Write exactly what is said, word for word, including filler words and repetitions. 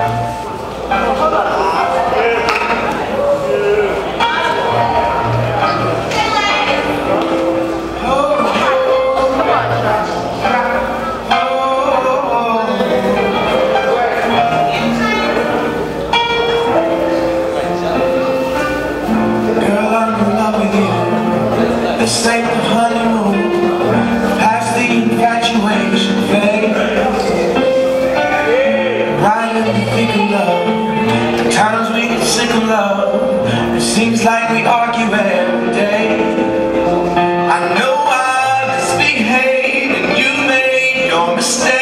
This ain't the honeymoon, past the infatuation phase. Right in the thick of love, the times we get sick of love. It seems like we argue every day. I know I misbehaved and you made your mistake.